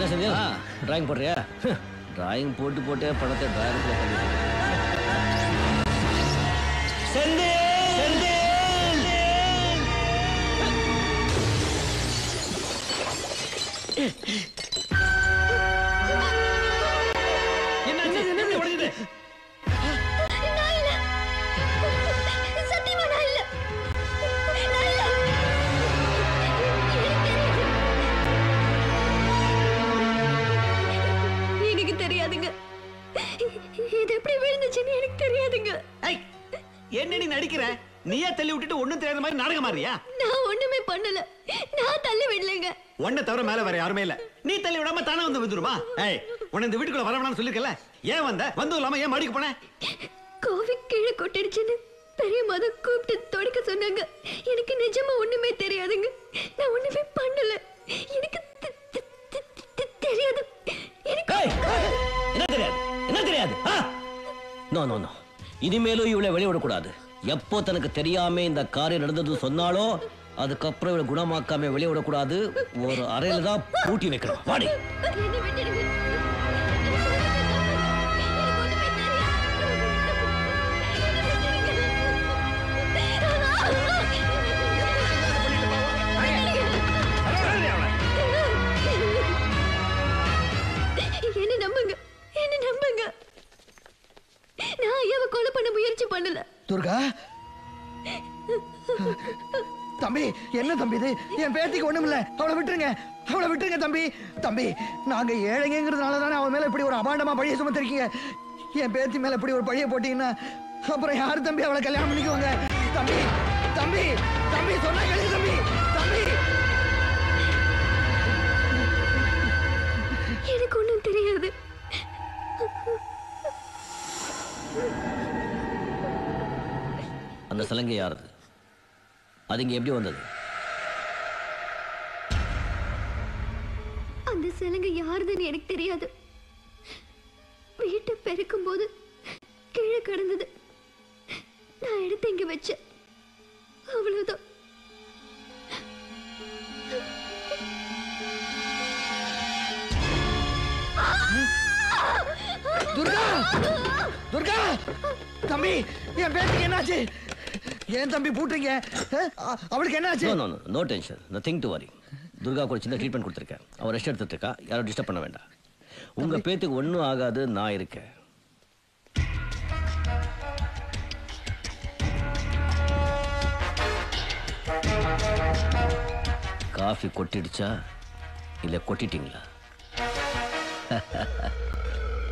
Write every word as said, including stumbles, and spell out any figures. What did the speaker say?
என்ன செஞ்சு டிராயிங் போடுறியா? டிராயிங் போட்டு போட்டே படத்தை டிராயிங்ல தள்ளி செந்தில் என்னடி நடிக்கிற? நீயே தள்ளி விட்டுட்டு ஒண்ணும் தெரியாத மாதிரி நாடகம் மாறியா? நான் ஒண்ணுமே பண்ணல. நான் தள்ளி விடலங்க. ஒண்ணே தவிர மேல வேற யாருமே இல்ல. நீ தள்ளி விடாம தானே வந்து விழுந்துருமா? ஏய், உன்னை இந்த வீட்டுக்குள்ள வர வேணாம்னு சொல்லிருக்கல. ஏன் வந்த? வந்து இல்லாம ஏன் மாடிக்கு போன? கோவி கீழே கொட்டிடுச்சுன்னு பெரிய மத கூப்பிட்டு தொடக்க சொன்னாங்க. எனக்கு நிஜமா ஒண்ணுமே தெரியாதுங்க. நான் ஒண்ணுமே பண்ணல. எனக்கு தெரியாது. எனக்கு என்ன தெரியாது? என்ன தெரியாது? No no no. இனிமேலும் இவளை வெளிய விடக்கூடாது. எப்போ தனக்கு தெரியாம இந்த காரியம் நடந்தது சொன்னாலோ அதுக்கப்புறம் இவளை குணமாக்காம வெளிய விடக்கூடாது. ஒரு அறையில தான் பூட்டி வைக்கணும். வாடி. என்ன நம்புங்க, என்ன நம்புங்க. நான் ஐயாவை கொலை பண்ண முயற்சி பண்ணல. துர்கா, தம்பி என்ன தம்பி இது? என் பேத்திக்கு ஒண்ணும் இல்ல. அவளை விட்டுருங்க, அவளை விட்டுருங்க தம்பி. தம்பி, நாங்க ஏழைங்கிறதுனால தானே அவன் மேல இப்படி ஒரு அபாண்டமா பழிய சுமத்திருக்கீங்க. என் பேத்தி மேல இப்படி ஒரு பழிய போட்டீங்கன்னா அப்புறம் யாரு தம்பி அவளை கல்யாணம் பண்ணிக்குவாங்க? தம்பி தம்பி தம்பி சொன்னா கேளு தம்பி. தம்பி, எனக்கு ஒண்ணும் தெரியாது. அந்த சலங்கை யாரது? அது இங்க எப்படி வந்தது? அந்த சலங்கை யாருதுன்னு எனக்கு தெரியாது. வீட்டை பெருக்கும் போது கீழே கிடந்தது. நான் எடுத்து இங்க வச்சேன். அவ்வளவுதான். துர்கா, துர்கா, தம்பி என் பேத்திக்கு என்னாச்சு? ஏன் தம்பி பூட்டுறீங்க? அவளுக்கு என்னாச்சு? No no no tension, nothing to worry. Durga கூட சின்ன ட்ரீட்மெண்ட் கொடுத்துருக்கேன். அவ ரெஸ்ட் எடுத்துட்டு இருக்கா. யாரும் டிஸ்டர்ப் பண்ண வேண்டாம். உங்க பேத்துக்கு ஒன்றும் ஆகாது, நான் இருக்கேன். காஃபி கொட்டிடுச்சா இல்ல கொட்டிட்டீங்களா?